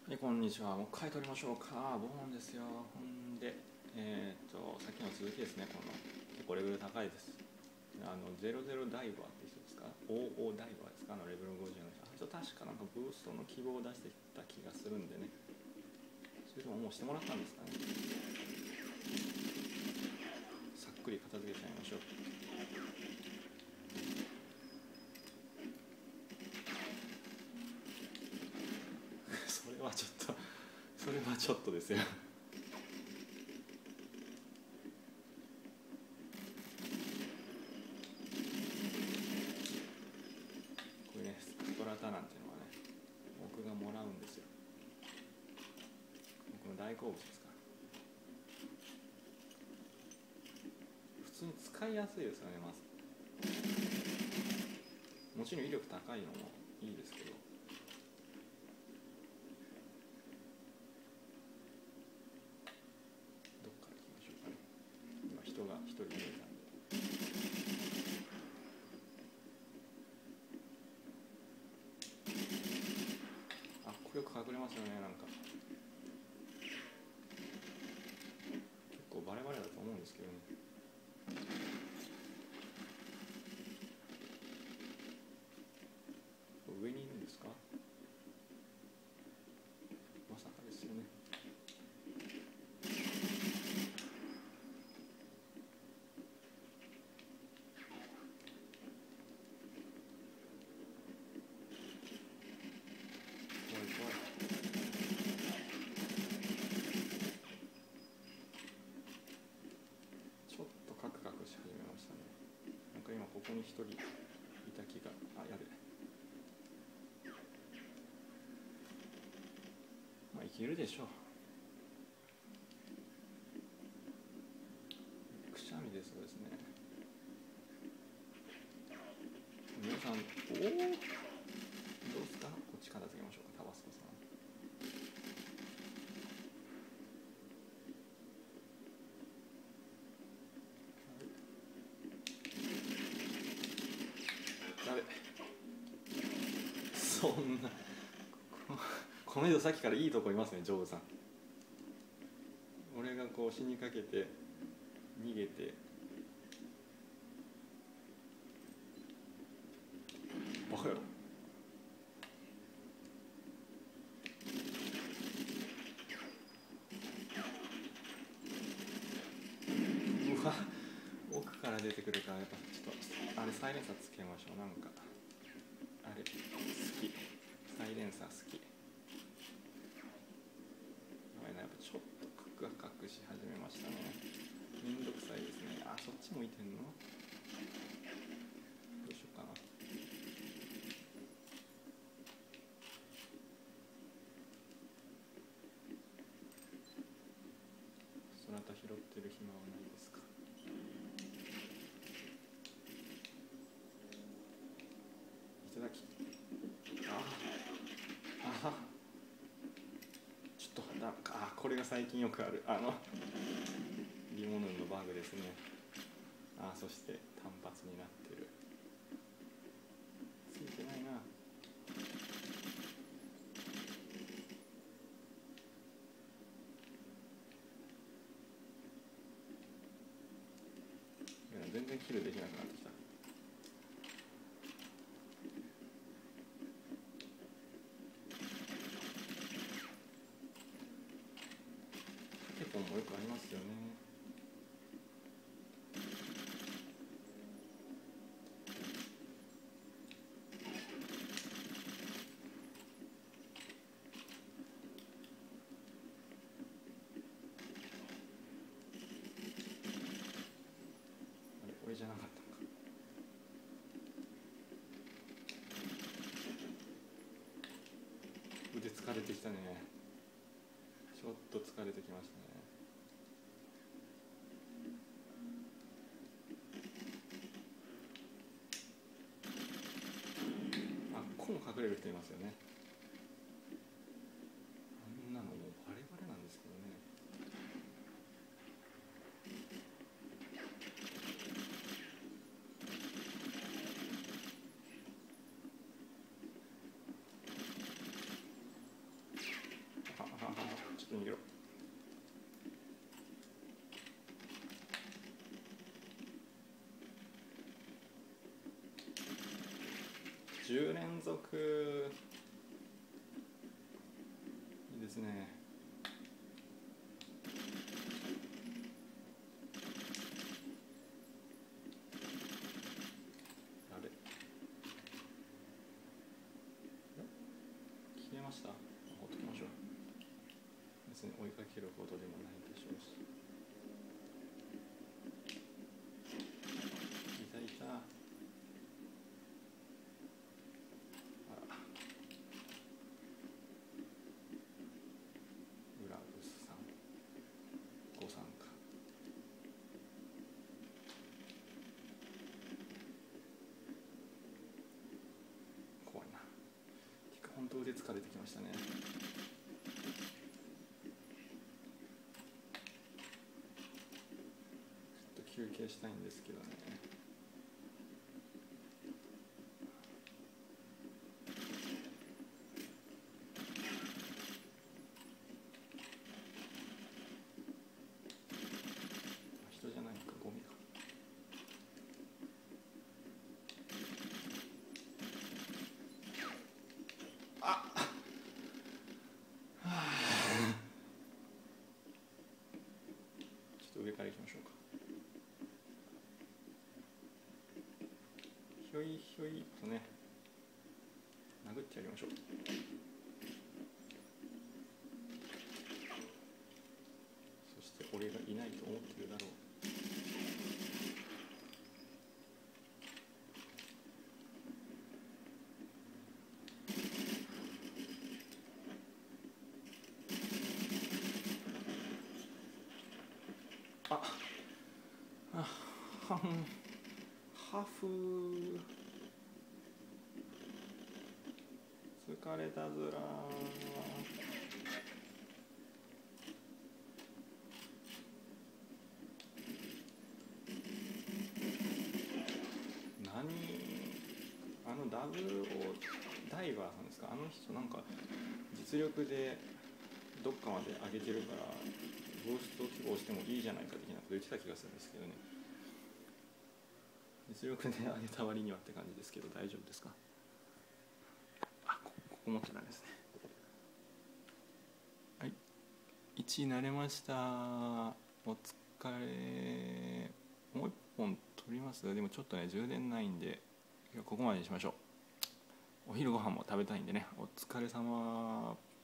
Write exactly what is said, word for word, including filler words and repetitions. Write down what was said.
はい、こんにちは。もう一回撮りましょうか。ボーンですよ。ほんで、えー、っと、さっきの続きですね。この結構レベル高いです。あのゼロゼロダイバーって人ですか？ オーオー ダイバーですか？あのレベルごじゅうの人。あと確かなんかブーストの希望を出してきた気がするんでね。それとももうしてもらったんですかね。さっくり片付けちゃいましょう。それはちょっと、それはちょっとですよ。これね、ストラタなんていうのはね、僕がもらうんですよ。僕の大好物ですから。普通に使いやすいですよね、まず。もちろん威力高いのもいいですけど、どっから行きましょうかね。今人が一人見えたんで。あ、これよく隠れますよね。なんか結構バレバレだと思うんですけどね。上にいるんですか？まさかですよね。怖い怖い。ちょっとカクカクし始めましたね。なんか今ここに一人いた気が。あ、やべ。まあいけるでしょう。くしゃみでそうですね。皆さん、おお、どうですか？こっち片付けましょうか。タバスコさん。やべ。そんなこの人さっきからいいとこいますね、ジョブさん。俺がこう死にかけて逃げて、バカよ。うわ、奥から出てくるからやっぱちょっとあれサイレンサーつけましょう。なんかあれ好き、サイレンサー好き。やばいな、やっぱちょっとカクカクし始めましたね。めんどくさいですね。あ、そっち向いてんの？どうしようかな。そなた拾ってる暇はないですか？いただき。ああ、ちょっとなんか、あ、これが最近よくあるあのリモヌンのバグですね。あ、そして単発になってる。ついてないな。全然キルできなくなってきた。タケポンもよくありますよね。あれ、俺じゃなかったのか。腕疲れてきたね。ちょっと疲れてきましたね。あ、ここも隠れる人いますよね。あんなのもうバレバレなんですけどね。 じゅう連続いいですね。あれ消えました。ほっときましょう。別に追いかけるほどでもないでしょうし。いたいた。あら、裏薄さんご参加。怖いな。本当腕疲れてきましたね。ちょっと休憩したいんですけどね。人じゃないか、ゴミか。あっちょっと上から行きましょうか。ひょいひょいとね、殴ってやりましょう。そして俺がいないと思ってるだろう。あ、あ、はん、ハフ疲れたずらー。何、あのダブルをダイバーさんですか。あの人なんか実力でどっかまで上げてるからブースト希望してもいいじゃないか的なこと言ってた気がするんですけどね。実力で上げた割にはって感じですけど、大丈夫ですか。あ、こここ持ってたんですね。はい、いちい慣れました。お疲れ。もういっぽん取ります。でもちょっとね充電ないんで今日ここまでにしましょう。お昼ご飯も食べたいんでね。お疲れ様。